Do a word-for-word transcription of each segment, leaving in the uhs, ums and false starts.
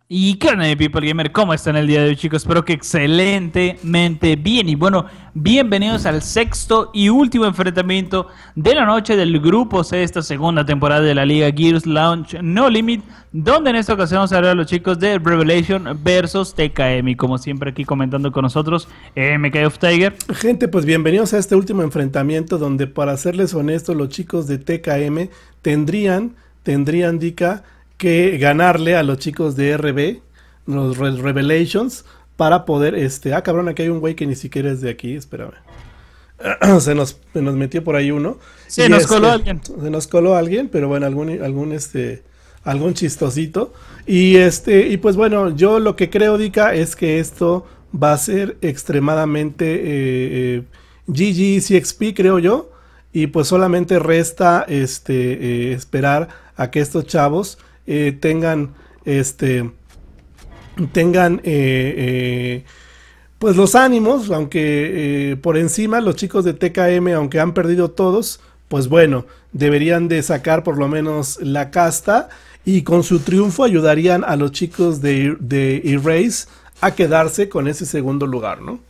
Y qué onda, mi People Gamer, ¿cómo están el día de hoy, chicos? Espero que excelentemente bien. Y bueno, bienvenidos al sexto y último enfrentamiento de la noche del grupo C de esta segunda temporada de la Liga Gears Launch No Limit, donde en esta ocasión vamos a hablar a los chicos de Revelation versus T K M. Y como siempre aquí comentando con nosotros, M K of Tiger. Gente, pues bienvenidos a este último enfrentamiento donde, para serles honestos, los chicos de T K M tendrían, tendrían, Dika, que ganarle a los chicos de R B, los Revelations, para poder, este, ah cabrón, aquí hay un güey que ni siquiera es de aquí, espérame, se nos, se nos metió por ahí uno, se nos este, coló alguien, se nos coló alguien, pero bueno, algún, algún, este, algún chistosito, y este, y pues bueno, yo lo que creo, Dika, es que esto va a ser extremadamente eh, eh, G G C X P, creo yo, y pues solamente resta, este, eh, esperar a que estos chavos Eh, tengan este tengan eh, eh, pues los ánimos, aunque eh, por encima los chicos de T K M, aunque han perdido todos, pues bueno, deberían de sacar por lo menos la casta, y con su triunfo ayudarían a los chicos de, de Erase a quedarse con ese segundo lugar, ¿no?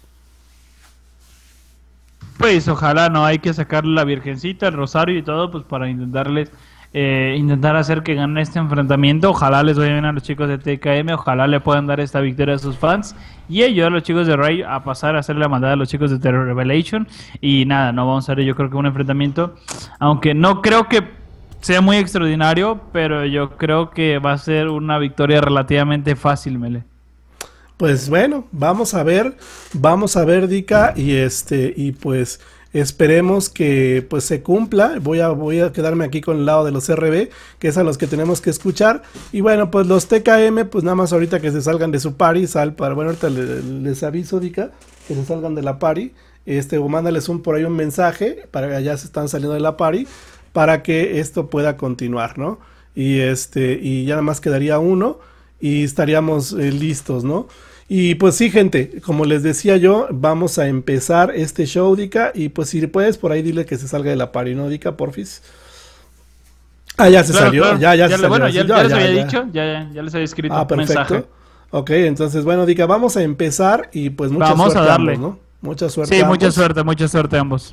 Pues ojalá, no, hay que sacarle la virgencita, el rosario y todo, pues para intentarles Eh, intentar hacer que ganen este enfrentamiento. Ojalá les vaya bien a los chicos de T K M, ojalá le puedan dar esta victoria a sus fans y ayudar a los chicos de Ray a pasar a hacerle la maldad a los chicos de Terror Revelation. Y nada, no vamos a ver, yo creo que un enfrentamiento, aunque no creo que sea muy extraordinario, pero yo creo que va a ser una victoria relativamente fácil, Mele. Pues bueno, vamos a ver, vamos a ver, Dika, y este, y pues esperemos que pues se cumpla. Voy a, voy a quedarme aquí con el lado de los R B, que es a los que tenemos que escuchar. Y bueno, pues los T K M, pues nada más ahorita que se salgan de su party, sal para, bueno, ahorita les, les aviso, Dika, que se salgan de la party, este, o mándales un, por ahí un mensaje, para que ya se están saliendo de la party, para que esto pueda continuar, ¿no? Y este, y ya nada más quedaría uno, y estaríamos eh, listos, ¿no? Y pues sí, gente, como les decía yo, vamos a empezar este show, Dika, y pues si puedes por ahí dile que se salga de la party, ¿no, Dika, porfis? Ah, ya se claro, salió, claro. ya, ya, ya se salió. Bueno, ya, ya, ya les ya, había ya. dicho, ya, ya les había escrito ah, un perfecto. mensaje. Ok, entonces, bueno, Dika, vamos a empezar y pues mucha vamos suerte a darle. a ambos, ¿no? Mucha suerte Sí, a mucha ambos. suerte, mucha suerte a ambos.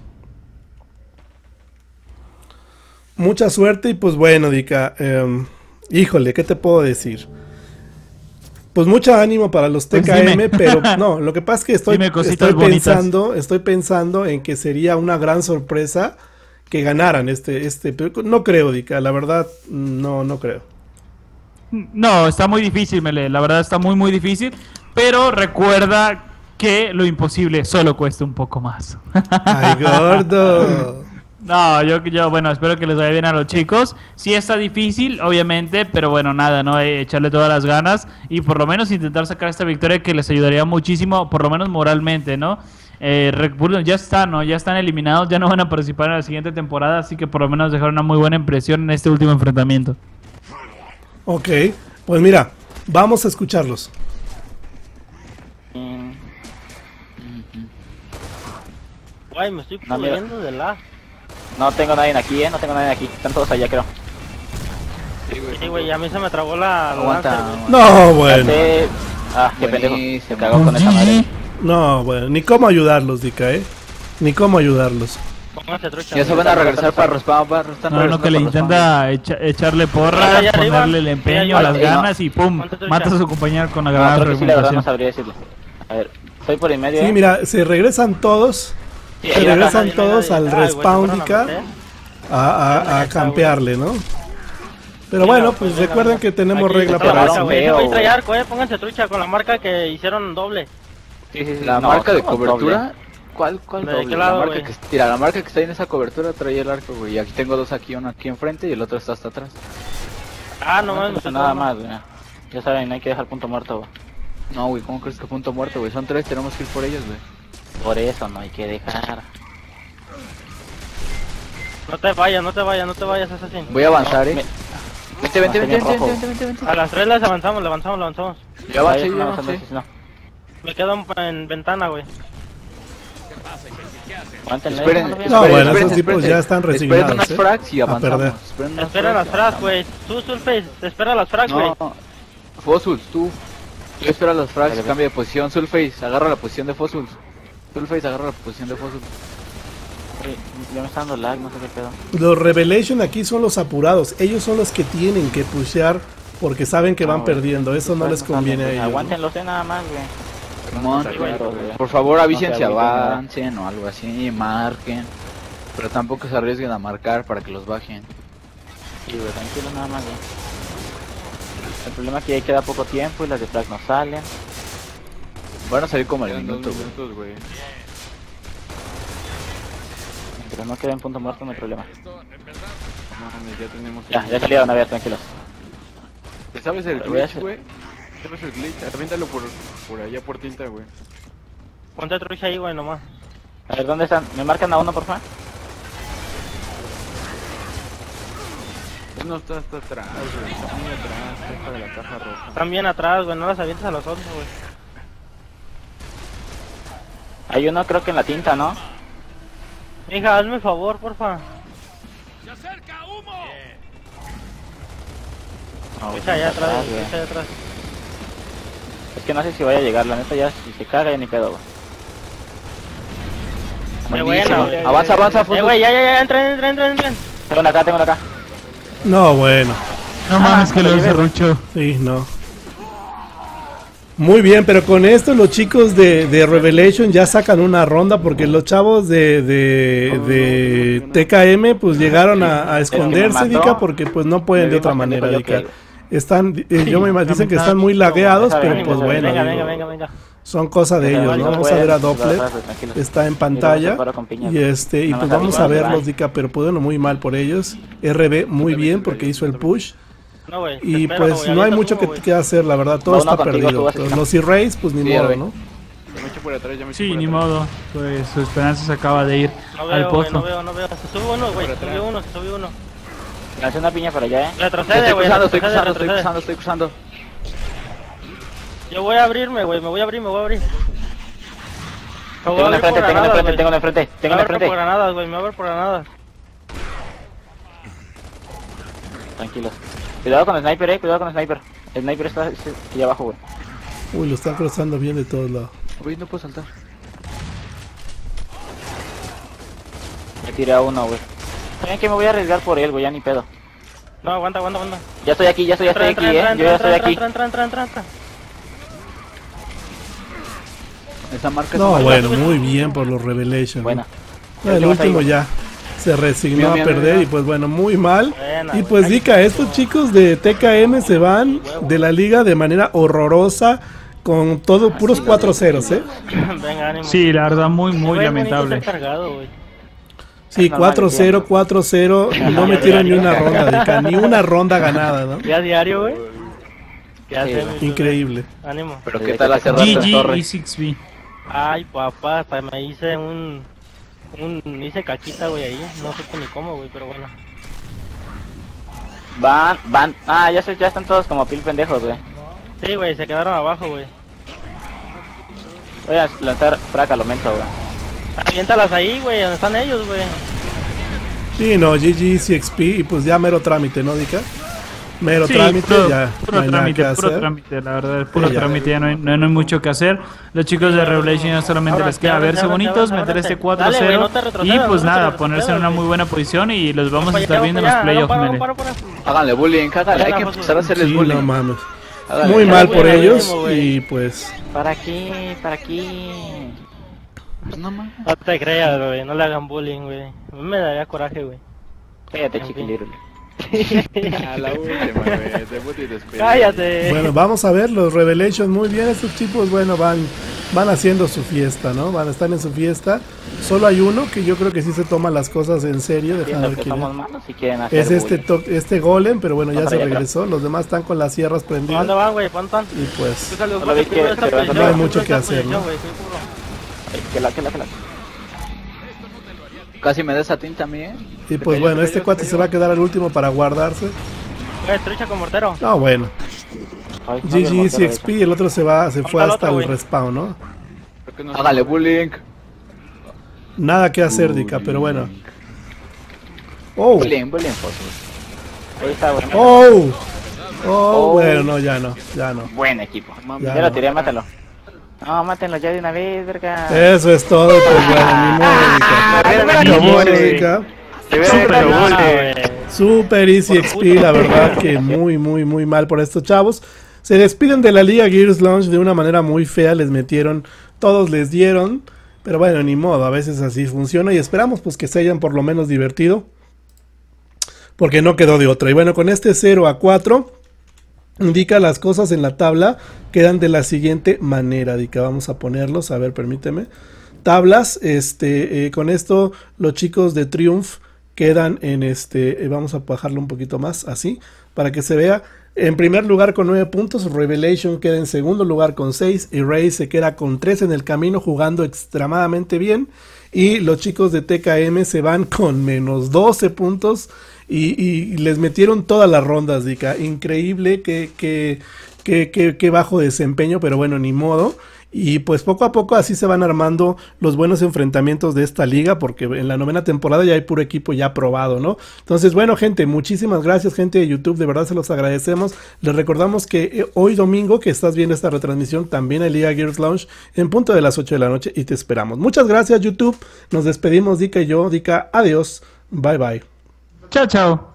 Mucha suerte y pues bueno, Dika, eh, híjole, ¿qué te puedo decir? Pues mucho ánimo para los T K M, pues pero no, lo que pasa es que estoy, estoy pensando, estoy pensando en que sería una gran sorpresa que ganaran este, este, no creo, Dika, la verdad, no, no creo. No, está muy difícil, Mele, la verdad está muy, muy difícil, pero recuerda que lo imposible solo cuesta un poco más. Ay, gordo. No, yo, yo, bueno, espero que les vaya bien a los chicos. Sí está difícil, obviamente, pero bueno, nada, ¿no? Eh, echarle todas las ganas y por lo menos intentar sacar esta victoria que les ayudaría muchísimo, por lo menos moralmente, ¿no? Eh, ya están, ¿no? Ya están eliminados, ya no van a participar en la siguiente temporada, así que por lo menos dejar una muy buena impresión en este último enfrentamiento. Ok, pues mira, vamos a escucharlos. Guay, me estoy pudriendo de la... No tengo nadie aquí, eh, no tengo nadie aquí, están todos allá, creo. Sí, güey, a mí se me trabó la... Aguanta. No, bueno. Este... Ah, qué pendejo, se cagó con esa madre. No, bueno, ni cómo ayudarlos, Dika, eh. Ni cómo ayudarlos. Ya se van a regresar para respawn, para No, no, que le intenta echa, echarle porras, ya ponerle arriba. el empeño, Ya, ya, las ya, ganas y pum, mata a su compañero con la No, gran creo que sí, la verdad no argumentación. sabría decirle. A ver, estoy por el medio. Sí, eh. mira, se regresan todos. Sí, Se ahí regresan acá, todos ahí, al ahí, ahí, respawn, güey, Dika, ¿eh? a, a, a campearle, ¿no? Pero Sí, bueno, no, pues venga, recuerden venga. que tenemos Aquí regla está la para marca, eso. güey. Veo, Ese güey trae güey. arco, eh. Pónganse trucha con la marca que hicieron doble. Sí, sí, sí. La No, marca de somos cobertura, doble. ¿cuál, cuál ¿De doble? qué lado, la marca güey? que, mira, la marca que está en esa cobertura trae el arco, güey. Y aquí tengo dos aquí, uno aquí enfrente y el otro está hasta atrás. Ah, no No mames, pasa me nada tocó. más, güey. Ya saben, hay que dejar punto muerto, güey. No, güey, ¿cómo crees que punto muerto, güey? Son tres, tenemos que ir por ellos, güey. Por eso no hay que dejar. No te vayas, no te vayas, no te vayas, asesino. Voy a avanzar, No, eh. me- Vente, vente, no, vente, tenía vente, rojo. vente, vente, vente. A las tres las avanzamos, le avanzamos, le avanzamos. Ya avancé, Ahí ya no, avancé. no, no. Me quedo en, en ventana, güey. Aguántenle, Esperen, no, no, esperen, No, bueno, esperen, esos tipos esperen. ya están resignados, Esperen unas eh, frags y a avanzamos. perder. Esperen unas Espera las frags y frags, güey. Tú, Sulface, espera las frags, güey. No, Fossil, tú. Yo espero a los frags, Vale, cambia de posición. Sulface, agarra la posición de Fossil. Sulface, agarra la posición de Fossil. Oye, ya me está dando lag, no sé qué pedo. Los Revelation aquí son los apurados. Ellos son los que tienen que pushear porque saben que van No, güey. perdiendo. Eso no les conviene a ellos, ¿no? Aguántenlo nada más, güey. Simón, Sí, güey, güey. por favor avisen No si se agüiten, avancen o algo así, marquen. Pero tampoco se arriesguen a marcar para que los bajen. Sí, güey, tranquilo nada más, güey. El problema es que ahí queda poco tiempo y las de flag no salen. Van a salir como el Quedan dos minuto, güey. minutos, güey. Pero no queda en punto muerto, no hay problema. No mames, ya tenemos... Ya, ya salieron, a ver, tranquilos. ¿Te sabes el Pero voy a glitch, hacer- güey? ¿Sabes el glitch? Aviéntalo por, por allá, por tinta, güey. Ponte trucha ahí, güey, nomás. A ver, ¿dónde están? ¿Me marcan a uno, por favor? No está hasta atrás, güey. Está muy atrás, cerca de la caja roja. Están bien atrás, güey, no las avientes a los otros, güey. Hay uno creo que en la tinta, ¿no? Hija, hazme el favor, porfa. No, Trucha allá está atrás, güey. trucha allá atrás. Es que no sé si vaya a llegar, la neta ya, si se caga ya ni pedo, güey. Qué Buenísimo. buena, güey. Avanza, avanza, Eh, Fossil. güey, ya, ya, ya, entren, entren, entren, entren. Tengo una acá, tengo una acá. No, bueno. No Ah, mames, que me lo llevé, güey. serrucho. Sí, no. Muy bien, pero con esto los chicos de, de Revelation ya sacan una ronda porque los chavos de, de, de T K M pues llegaron a, a esconderse, mató. Dika, porque pues no pueden Me de vi otra más manera, pendejo yo Dika. que- Están, eh, yo me imagino, dicen que están muy lagueados, Ánimo, pero ánimo, pues bueno, Venga, digo, venga, venga, venga. son cosas de Venga, ellos, vale, ¿no? no Vamos a ver a pueden, Doppler, atrás, tranquilos. está en Y pantalla luego se para con piña, y güey. este y Nada pues más vamos a arriba, verlos, bye. Dika, pero pues bueno, muy mal por ellos. R B muy bien porque hizo el push. No, güey. te Y espero, pues güey, no hay avienta mucho humo, que, güey. que hacer, la verdad, todo Va está uno contigo, perdido. tú vas a Los, quitar. los E-Rays, pues ni Sí, modo, güey. ¿no? Ya me eché por atrás, ya me eché Sí, por ni atrás. modo. Pues su esperanza se acaba de ir No al veo, güey, no pozo. veo, no veo. Se sube uno, güey. Se subió uno, se subió uno. Lancé una piña para allá, eh. Retrocede, Estoy güey. cruzando, estoy retrocede, cruzando, estoy retrocede. cruzando, estoy cruzando. Yo voy a abrirme, güey. Me voy a abrir, me voy a abrir. Me voy Tengo a una abrir enfrente, por tengo una granadas, enfrente, güey. tengo una enfrente, Me tengo voy una a abrir por enfrente. granadas, güey. Me voy a abrir por granadas. Tranquilos. Cuidado con el sniper, eh, cuidado con el sniper. El sniper está está aquí abajo, güey. Uy, lo están cruzando bien de todos lados. Uy, no puedo saltar. Me tiré a uno, güey. Saben que me voy a arriesgar por él, güey, ya ni pedo. No, aguanta, aguanta, aguanta. Ya estoy aquí, ya estoy, ya estoy Entra, aquí, entra, eh. Yo entra, ya estoy entra, aquí. entra, entra, entra, entra, entra. Esa marca No, es bueno, muy bien por los Revelation. Buena. ¿no? El último ya se resignó Mira, a mira, perder mira. y pues bueno, muy mal. Buena, Y güey. pues Dika, estos chicos de T K M se van de la liga de manera horrorosa con todo puros cuatro ceros, ¿eh? Venga, ánimo. Sí, la verdad, muy, muy Güey, bonito lamentable. ser cargado, güey. Sí, Es normal, cuatro cero, cuatro cero y no metieron ni una ronda, Dika, ni una ronda ganada, ¿no? Ya diario, güey. ¿Qué haces? güey. mi Increíble. bebé? Ánimo. Pero qué tal hace rato G en G torre. y seis B. Ay, papá, hasta me hice un... un hice caquita, güey, ahí. No sé ni cómo, güey, pero bueno. Van, van. Ah, ya sé, ya están todos como pil pendejos, güey. Sí, güey, se quedaron abajo, güey. Voy a lanzar fraca, lo mento, güey. Aviéntalas ahí, güey, donde están ellos, güey. Sí, no, G G, C X P y pues ya mero trámite, ¿no, Dika? Mero Sí, trámite, puro, ya puro no hay nada trámite, que puro hacer. trámite, la verdad, puro Ya. trámite, ya no hay, no, no hay mucho que hacer. Los chicos de Revelation ya solamente Ahora, les queda ábranse, verse ábranse, bonitos, ábranse, meter este ábranse. cuatro Dale, güey, cero no te y retrocedas, pues no te nada, ponerse en una retrocedas, muy buena posición y los vamos a Para estar allá, viendo en para los allá, playoffs, para, mele. para, para. Háganle bullying, háganle, hay que Venga, empezar a hacerles Sí, bullying. no mames. Háganle. Muy mal güey, por güey, ellos güey. y pues... ¿Para aquí? ¿Para aquí? Pues no mames. No te creas, güey, no le hagan bullying, güey. A mí me daría coraje, güey. Cállate, En fin. chiquiliro. A la última, güey. Debut y despedida. Cállate. Bueno, vamos a ver los Revelations, muy bien, estos chicos, bueno, van van haciendo su fiesta, ¿no? Van a estar en su fiesta. Solo hay uno que yo creo que sí se toma las cosas en serio, déjame Pienso ver que quién somos es. malos y quieren hacer Es este bullying. to- este golem, pero bueno, ya Vamos se allá, regresó. Los demás están con las sierras ¿Dónde prendidas van, güey? ¿Cuánto y pues Solo vi que se van no hay mucho que hacer, ¿no? Que la, que la, que la. Casi me des a ti también. y pues bueno, este cuate se va a quedar al último para guardarse. Güey, trucha con mortero. No, bueno. Ay, no vi el G G, mortero C X P y el otro se va se fue Ponte al hasta otro, el güey. respawn, ¿no? Creo que no Háganle bullying. Nada que hacer, Dika, pero bueno. Oh, Bullying, bullying, pues. ahí. Ahí está, güey. oh. Oh, Oh. bueno, no, ya no, ya no. Buen equipo. Ya Ya lo no. tiré, mátalo. No, mátenlo ya de una vez, verga. Eso es todo, pues bueno, ni modo, Dica. Ah, Ni modo, bullying. Dica. Te hubiera Súper hecho mal, bullying. Super Easy X P, la verdad que muy, muy, muy mal por estos chavos. Se despiden de la Liga Gears Launch de una manera muy fea, les metieron, todos les dieron, pero bueno, ni modo, a veces así funciona y esperamos pues que se hayan por lo menos divertido, porque no quedó de otra. Y bueno, con este cero a cuatro, indica las cosas en la tabla, quedan de la siguiente manera, Dica, vamos a ponerlos, a ver, permíteme. Tablas, este, eh, con esto los chicos de Triumph quedan en este, eh, vamos a bajarlo un poquito más, así, para que se vea. En primer lugar con nueve puntos, Revelation queda en segundo lugar con seis, y Ray se queda con tres en el camino jugando extremadamente bien, y los chicos de T K M se van con menos doce puntos, y, y les metieron todas las rondas, Dica, increíble, que, que, que, que, que bajo desempeño, pero bueno, ni modo. Y pues poco a poco así se van armando los buenos enfrentamientos de esta liga, porque en la novena temporada ya hay puro equipo ya probado, ¿no? Entonces, bueno, gente, muchísimas gracias, gente de YouTube, de verdad se los agradecemos. Les recordamos que eh, hoy domingo, que estás viendo esta retransmisión, también hay Liga Gears Launch en punto de las ocho de la noche y te esperamos. Muchas gracias, YouTube. Nos despedimos, Dica y yo. Dica, adiós. Bye, bye. Chao, chao.